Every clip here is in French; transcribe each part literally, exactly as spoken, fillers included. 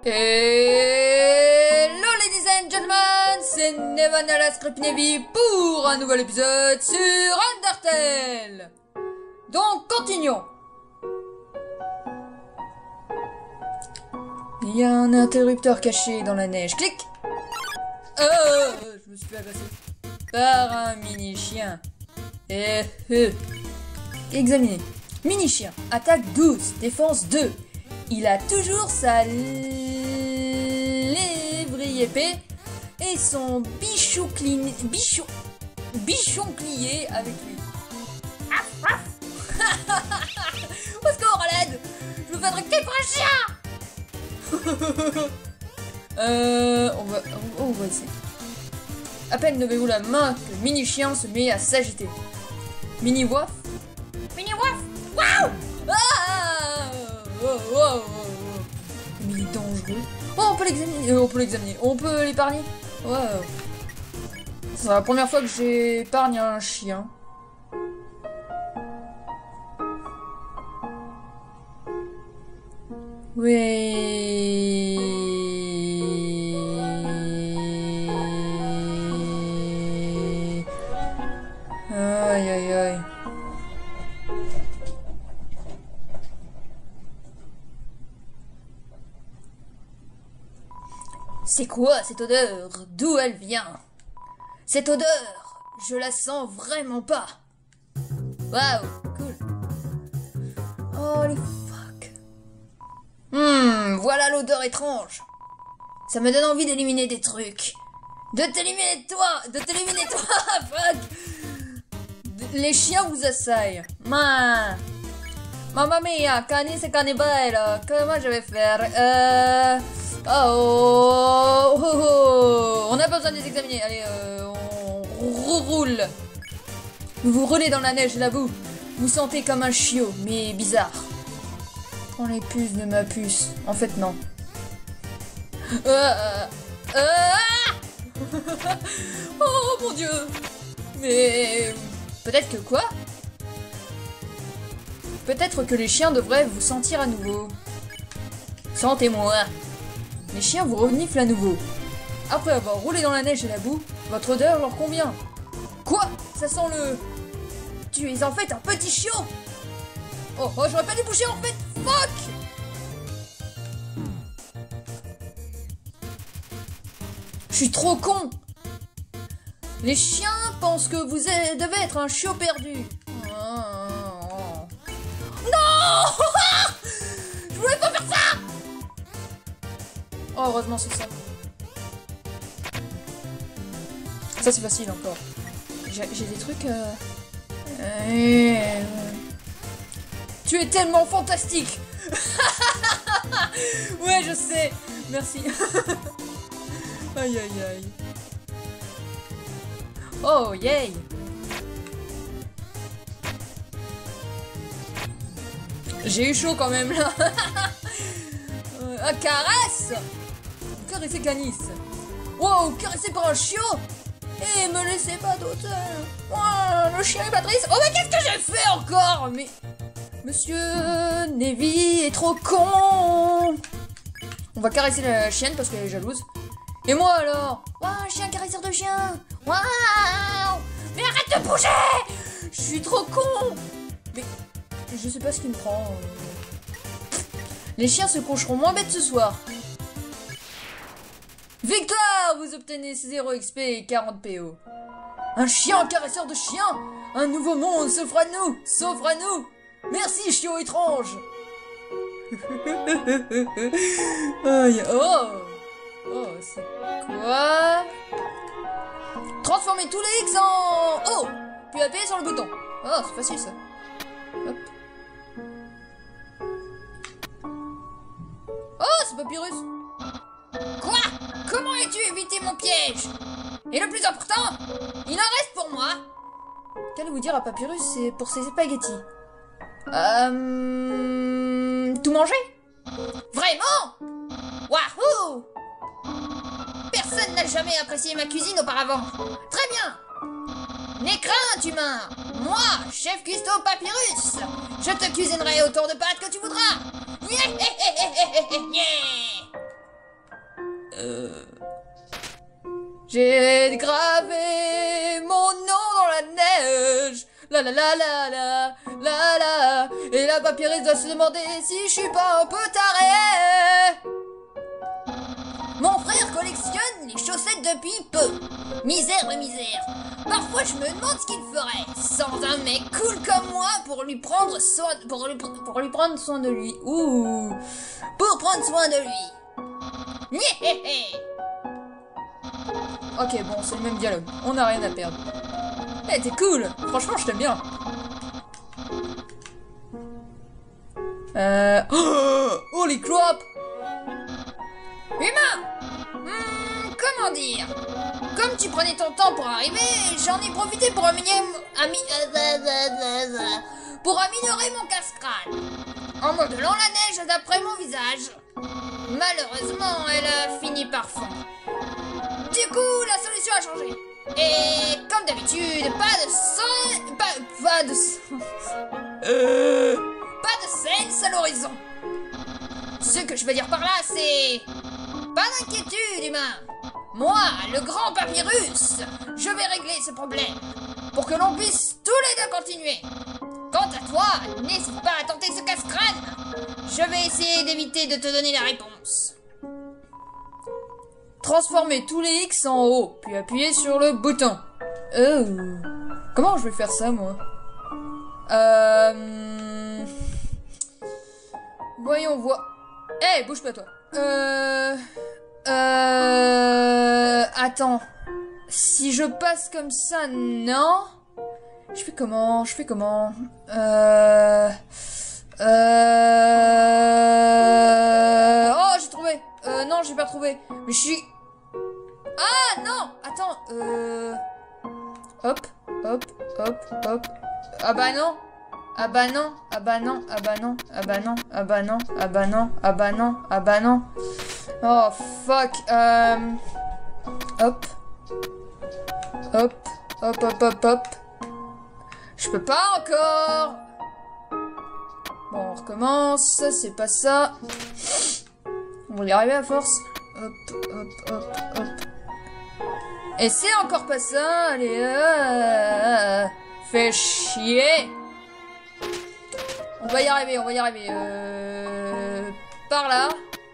Hello ladies and gentlemen, c'est Nevanala Scriptnevi pour un nouvel épisode sur Undertale. Donc continuons. Il y a un interrupteur caché dans la neige. Clic. Oh, je me suis fait agresser par un mini-chien. Eh, eh. Examinez. Mini-chien, attaque douze, défense deux. Il a toujours sa lévrier épée et son bichon clin... bichon... bichon plié avec lui. Au secours, à l'aide! Je me fais draguer pour un chien. euh... On va... Oh, on va essayer. À peine levez-vous la main que le mini-chien se met à s'agiter. Mini-waf. Mini-waf. Waouh! Ah! Oh, oh, oh, oh. Mais il est dangereux. Oh, on peut l'examiner. Euh, on peut l'examiner. On peut l'épargner. Ouais. C'est la première fois que j'épargne un chien. Oui. Aïe, aïe, aïe. C'est quoi cette odeur? D'où elle vient? Cette odeur, je la sens vraiment pas. Waouh, cool. Oh les fuck. Hmm, voilà l'odeur étrange. Ça me donne envie d'éliminer des trucs. De t'éliminer toi, de t'éliminer toi, fuck. Les chiens vous assaillent. Man. Mamma mia, cani c'est cannibale. Comment je vais faire? Euh... Oh, oh, oh, oh. On n'a pas besoin de les examiner. Allez, euh, on roule. Vous vous roulez dans la neige et la boue. Vous sentez comme un chiot, mais bizarre. Prends les puces de ma puce. En fait, non. Euh, euh, oh mon dieu. Mais peut-être que quoi? Peut-être que les chiens devraient vous sentir à nouveau. Sentez-moi. Les chiens vous reniflent à nouveau. Après avoir roulé dans la neige et la boue, votre odeur leur convient. Quoi? Ça sent le... Tu es en fait un petit chiot. Oh, oh, j'aurais pas dû bouger en fait. Fuck. Je suis trop con. Les chiens pensent que vous êtes- devez être un chiot perdu. Non. Je voulais pas faire ça. Oh, heureusement c'est ça. Ça c'est facile encore. J'ai des trucs... Euh... Euh... Tu es tellement fantastique. Ouais, je sais. Merci. Aïe aïe aïe. Oh, yay. J'ai eu chaud quand même là. euh, ah, caresse. Caresser Canis. Wow, caressé par un chiot. Et me laissez pas d'auteur. Oh, le chien est Patrice. Oh mais qu'est-ce que j'ai fait encore? Mais Monsieur Nevi est trop con. On va caresser la chienne parce qu'elle est jalouse. Et moi alors? Waouh, un chien caresseur de chien. Waouh. Mais arrête de bouger. Je suis trop con. Mais je sais pas ce qui me prend. Les chiens se coucheront moins bêtes ce soir. Victoire! Vous obtenez zéro X P et quarante P O. Un chien caresseur de chien! Un nouveau monde s'offre à nous! S'offre à nous! Merci, chiot étrange! Aïe, oh! Oh, c'est quoi? Transformer tous les X en... Oh! Puis appuyez sur le bouton. Oh, c'est facile ça. Hop. Oh, c'est Papyrus! Quoi? Comment as-tu évité mon piège? Et le plus important, il en reste pour moi. Qu'allez-vous dire à Papyrus pour ses spaghettis? Euh... Tout manger? Vraiment? Wahoo! Personne n'a jamais apprécié ma cuisine auparavant. Très bien. N'aie crainte, humain. Moi, chef cuistot Papyrus, je te cuisinerai autour de pâtes que tu voudras. Euh... J'ai gravé mon nom dans la neige. La la la la la la la. Et la papyrus doit se demander si je suis pas un peu taré. Mon frère collectionne les chaussettes depuis peu. Misère de misère. Parfois je me demande ce qu'il ferait sans un mec cool comme moi pour lui prendre soin, pour lui, pour lui prendre soin de lui. Ouh. Pour prendre soin de lui. Nyéhéhé. Ok, bon, c'est le même dialogue. On n'a rien à perdre. Eh, hey, t'es cool. Franchement, je t'aime bien. Euh... Oh, holy crap. Humain. Hmm, comment dire? Comme tu prenais ton temps pour arriver, j'en ai profité pour améliorer, ami... pour améliorer mon casse-crâne. En modelant la neige d'après mon visage. Malheureusement, elle a fini par fondre. Du coup, la solution a changé. Et comme d'habitude, pas de son... Pas, pas de... euh... Pas de sense à l'horizon. Ce que je veux dire par là, c'est... Pas d'inquiétude, humain. Moi, le grand papyrus, je vais régler ce problème. Pour que l'on puisse tous les deux continuer. Quant à toi, n'hésite pas à tenter ce casse-crâne. Je vais essayer d'éviter de te donner la réponse. Transformer tous les X en haut, puis appuyer sur le bouton. Oh. Comment je vais faire ça, moi? Euh... Voyons voir. Eh, hey, bouge pas, toi. Euh... Euh... Attends. Si je passe comme ça, non? Je fais comment? Je fais comment? Euh... Euh... Oh, j'ai trouvé. Euh, non, j'ai pas trouvé. Mais je suis... Ah, non. Attends. Euh... Hop, hop, hop, hop. Ah bah non. Ah bah non. Ah bah non. Ah bah non. Ah bah non. Ah bah non. Ah bah non. Ah bah non. Ah bah non. Oh, fuck. Euh... Hop. Hop. Hop, hop, hop, hop. Je peux pas encore. Bon, on recommence. C'est pas ça. On va y arriver à force. Hop, hop, hop, hop. Et c'est encore pas ça. Allez, euh... fais chier. On va y arriver, on va y arriver. Euh... Par là.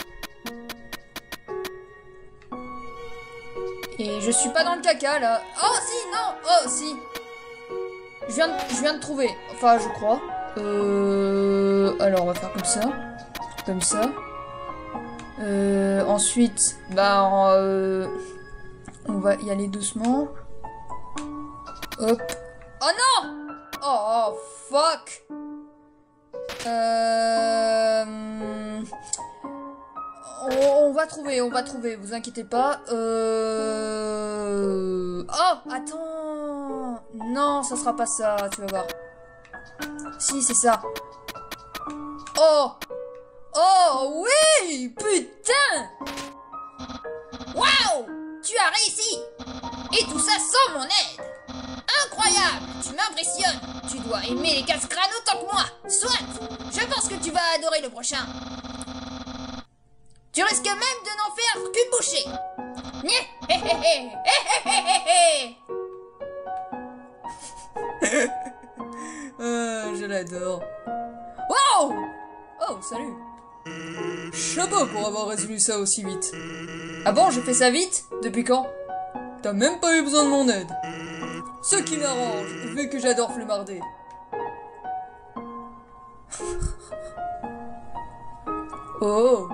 Et je suis pas dans le caca, là. Oh, si, non. Oh, si. Je viens de, je viens de trouver. Enfin, je crois. Euh... Alors, on va faire comme ça. Comme ça. Euh... Ensuite, bah... Euh... On va y aller doucement. Hop. Oh non! Oh, oh fuck! Euh... On, on va trouver, on va trouver, vous inquiétez pas. Euh... Oh, attends! Non, ça sera pas ça, tu vas voir. Si, c'est ça. Oh! Oh, oui! Putain! Waouh! Tu as réussi! Et tout ça sans mon aide! Incroyable! Tu m'impressionnes! Tu dois aimer les casse-crânes autant que moi! Soit! Je pense que tu vas adorer le prochain! Tu risques même de n'en faire qu'une bouchée! Nyeh! Hé hé hé! Hé hé hé hé! euh, je l'adore. Wow! Oh, salut! Chapeau pour avoir résolu ça aussi vite. Ah bon, j'ai fait ça vite? Depuis quand? T'as même pas eu besoin de mon aide. Ce qui m'arrange, vu que j'adore flemmarder. Oh.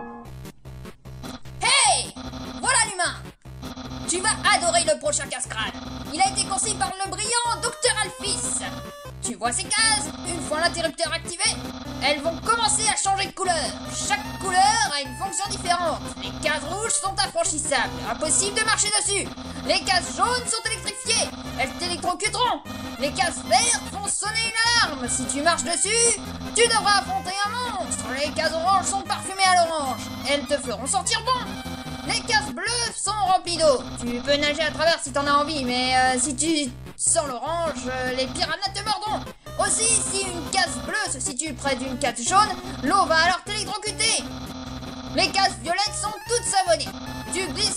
Hey! Voilà l'humain! Tu vas adorer le prochain casse-crâne. Il a été conçu par le brillant docteur Alphys. Tu vois ces cases? Une fois l'interrupteur activé, elles vont commencer à changer de couleur. Chaque couleur a une fonction différente. Les cases rouges sont infranchissables, impossible de marcher dessus. Les cases jaunes sont électrifiées, elles t'électrocuteront. Les cases vertes font sonner une alarme. Si tu marches dessus, tu devras affronter un monstre. Les cases oranges sont parfumées à l'orange, elles te feront sentir bon. Les cases bleues sont remplies d'eau. Tu peux nager à travers si t'en as envie, mais euh, si tu sens l'orange, euh, les piranhas te mordront. Aussi, si une case bleue se situe près d'une case jaune, l'eau va alors t'électrocuter. Les cases violettes sont toutes savonnées. Tu glisses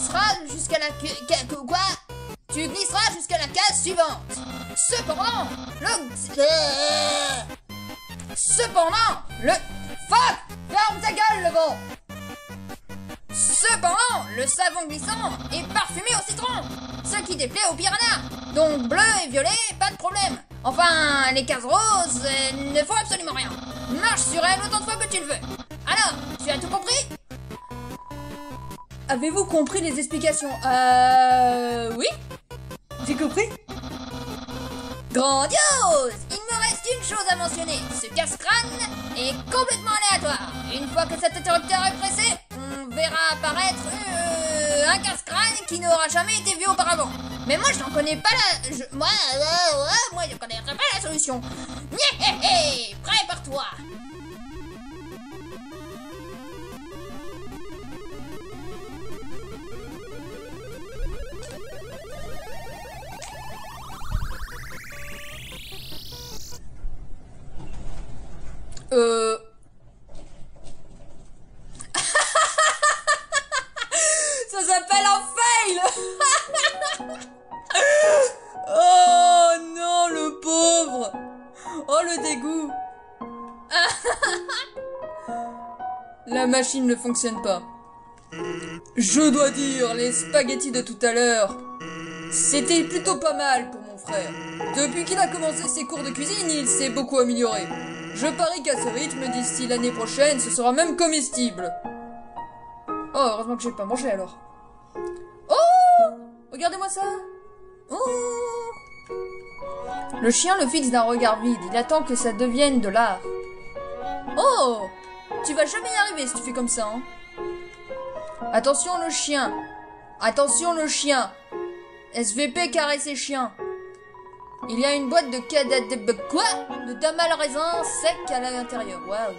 jusqu'à la... Quoi? Tu glisseras jusqu'à la case suivante. Cependant, le... Cependant, le... Fuck! Ferme ta gueule, le vent! Cependant, le savon glissant est parfumé au citron, ce qui déplaît aux piranhas. Donc bleu et violet, pas de problème. Enfin, les cases roses euh, ne font absolument rien. Marche sur elles autant de fois que tu le veux. Alors, tu as tout compris? Avez-vous compris les explications? Euh... Oui? J'ai compris. Grandiose! Il me reste une chose à mentionner. Ce casse-crâne est complètement aléatoire. Une fois que cet interrupteur est pressé, on verra apparaître euh, un casse-crâne qui n'aura jamais été vu auparavant. Mais moi, je n'en connais pas la... Je... Moi, euh, euh, moi, je connaîtrai pas la solution. Nyéhéhé! Prépare-toi! Euh... Ça s'appelle un fail. Oh non, le pauvre. Oh, le dégoût. La machine ne fonctionne pas. Je dois dire, les spaghettis de tout à l'heure, c'était plutôt pas mal pour mon frère. Depuis qu'il a commencé ses cours de cuisine, il s'est beaucoup amélioré. Je parie qu'à ce rythme, d'ici l'année prochaine, ce sera même comestible. Oh, heureusement que j'ai pas mangé alors. Oh! Regardez-moi ça! Oh! Le chien le fixe d'un regard vide. Il attend que ça devienne de l'art. Oh! Tu vas jamais y arriver si tu fais comme ça, hein. Attention le chien. Attention le chien. S V P caresser chien. Il y a une boîte de cadet de quoi? De damal raisin sec à l'intérieur. Waouh.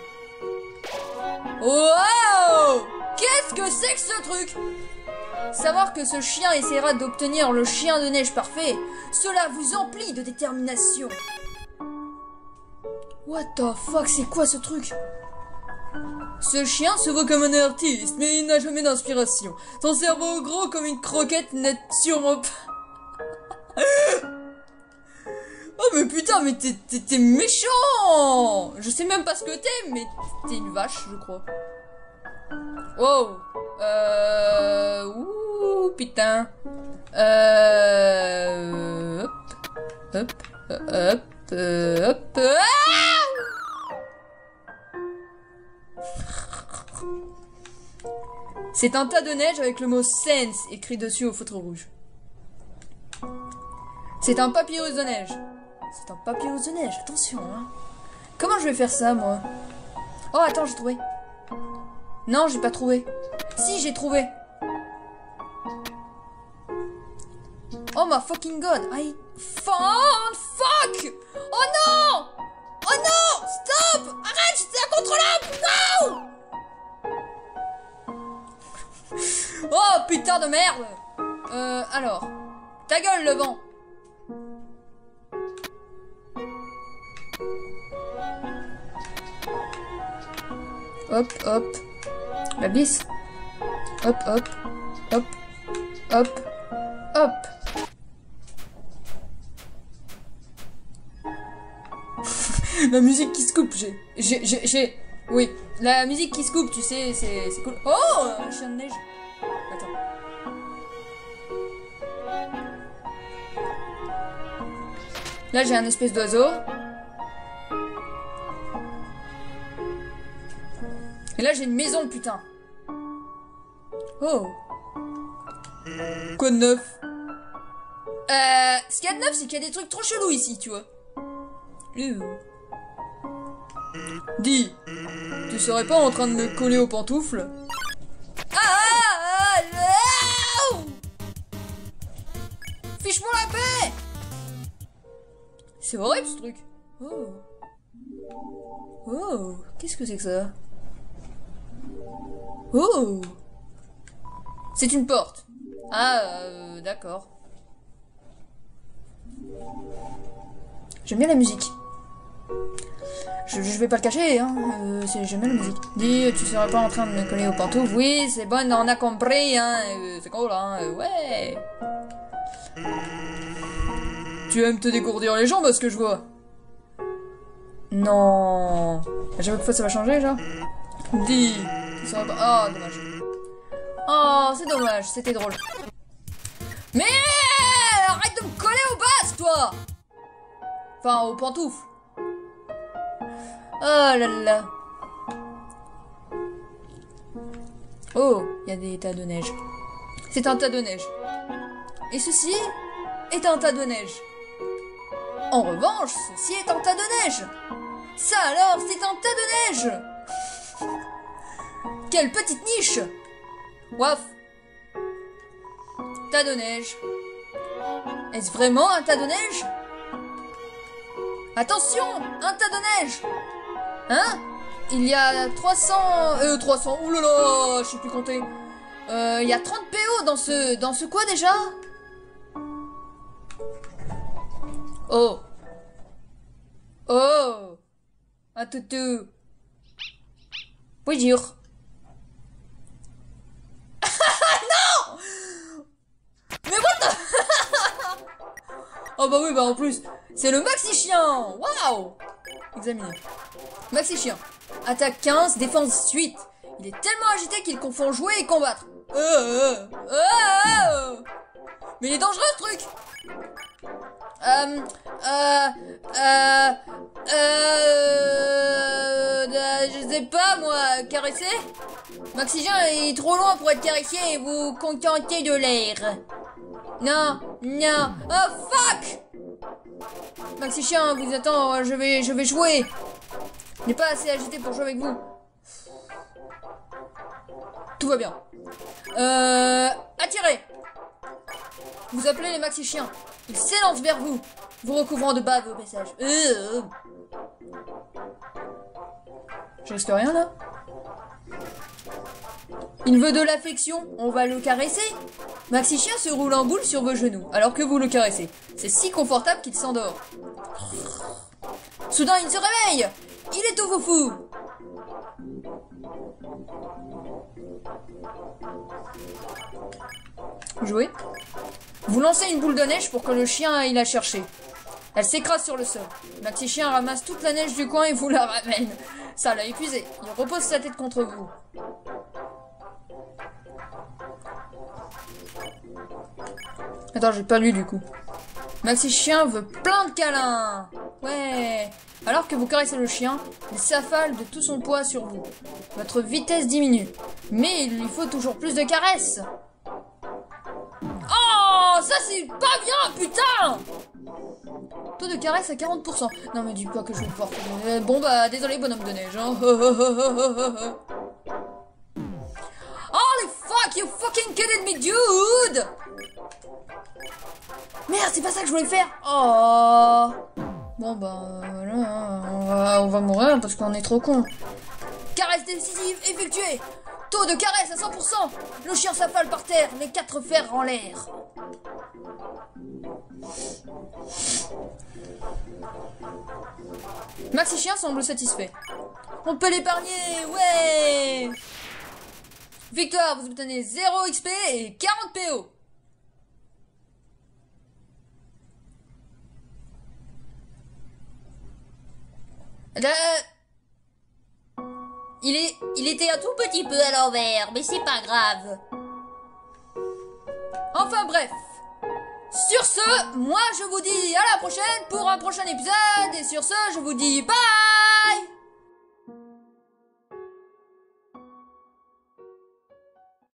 Waouh! Qu'est-ce que c'est que ce truc? Savoir que ce chien essaiera d'obtenir le chien de neige parfait, cela vous emplit de détermination. What the fuck, c'est quoi ce truc? Ce chien se voit comme un artiste, mais il n'a jamais d'inspiration. Son cerveau gros comme une croquette n'est sûrement pas... Oh mais putain, mais t'es méchant! Je sais même pas ce que t'es, mais t'es une vache, je crois. Wow. Euh... Ouh, putain. Euh... Hop. Hop. Hop. Hop. Hop. Ah! C'est un tas de neige avec le mot sense écrit dessus au feutre rouge. C'est un papyrus de neige. C'est un papyrus de neige, attention, hein. Comment je vais faire ça, moi? Oh, attends, j'ai trouvé. Non, j'ai pas trouvé. Si, j'ai trouvé. Oh my fucking god, I found fuck! Oh non! Oh non! Stop! Arrête, j'étais incontrôlable! Non! Oh putain de merde! Euh, alors. Ta gueule, le vent! Hop, hop. La glisse. Hop, hop. Hop. Hop. Hop. La musique qui se coupe, j'ai... J'ai... J'ai... j'ai... Oui, la musique qui se coupe, tu sais, c'est c'est cool. Oh, un chien de neige. Attends. Là, j'ai un espèce d'oiseau. Et là, j'ai une maison, putain. Oh. Quoi de neuf? Euh... Ce qu'il y a de neuf, c'est qu'il y a des trucs trop chelous ici, tu vois. Euh. Dis, tu serais pas en train de me coller aux pantoufles? Ah, ah, ah, fiche-moi la paix! C'est horrible ce truc. Oh. Oh, qu'est-ce que c'est que ça? Oh. C'est une porte. Ah, euh, d'accord. J'aime bien la musique. Je, je vais pas le cacher, hein. Euh, j'aime bien la musique. Dis, tu serais pas en train de me coller aux pantoufles? Oui, c'est bon, on a compris, hein. Euh, c'est cool, hein. Euh, ouais. Tu aimes te dégourdir les jambes, à ce que je vois. Non. À chaque fois, ça va changer, genre. Dis, tu serais pas... Oh, dommage. Oh, c'est dommage, c'était drôle. Mais arrête de me coller aux bases, toi. Enfin, aux pantoufles. Oh là là. Oh, il y a des tas de neige. C'est un tas de neige. Et ceci est un tas de neige. En revanche, ceci est un tas de neige. Ça alors, c'est un tas de neige. Quelle petite niche. Waf. Tas de neige. Est-ce vraiment un tas de neige? Attention, un tas de neige. Hein? Il y a trois cents... Euh, trois cents... Ouh là là, je sais plus compter. Euh, il y a trente P O dans ce... Dans ce quoi déjà? Oh. Oh. Un toutou. Bonjour. Non. Mais what the... Oh bah oui, bah en plus, c'est le maxi chien. Waouh. Examiner. Maxi chien. Attaque quinze, défense huit. Il est tellement agité qu'il confond jouer et combattre. Euh, euh, euh, euh. Mais il est dangereux ce truc. Euh, euh, euh, euh, euh, je sais pas moi, caresser? Maxi chien est trop loin pour être caressé et vous contentez de l'air. Non, non. Oh fuck! Maxi chien, vous attend, je vais, je vais jouer. Il n'est pas assez agité pour jouer avec vous. Tout va bien. Euh, attirez. Vous appelez les maxi chiens. Ils s'élancent vers vous, vous recouvrant de bave au passage. Euh, euh. Je risque rien là. Il veut de l'affection, on va le caresser. Maxi chien se roule en boule sur vos genoux, alors que vous le caressez. C'est si confortable qu'il s'endort. Soudain, il se réveille. Il est tout foufou. Jouez. Vous lancez une boule de neige pour que le chien aille la chercher. Elle s'écrase sur le sol. Maxi chien ramasse toute la neige du coin et vous la ramène. Ça l'a épuisé. Il repose sa tête contre vous. Attends, j'ai pas lu du coup. Maxi chien veut plein de câlins. Ouais. Alors que vous caressez le chien, il s'affale de tout son poids sur vous. Votre vitesse diminue. Mais il lui faut toujours plus de caresses. Oh, ça c'est pas bien, putain. Taux de caresse à quarante pour cent. Non mais dis pas que je vais pouvoir... Bon bah, désolé bonhomme de neige. Hein. Holy fuck, you fucking kidding me, dude. Merde, c'est pas ça que je voulais faire. Oh. Bon bah, voilà, on va, on va mourir parce qu'on est trop con. Caresse décisive effectuée. Taux de caresse à cent pour cent. Le chien s'affale par terre, les quatre fers en l'air. Maxi chien semble satisfait. On peut l'épargner, ouais. Victoire, vous obtenez zéro X P et quarante P O. Euh... Il est, il était un tout petit peu à l'envers, mais c'est pas grave. Enfin bref. Sur ce, moi je vous dis à la prochaine pour un prochain épisode. Et sur ce, je vous dis bye.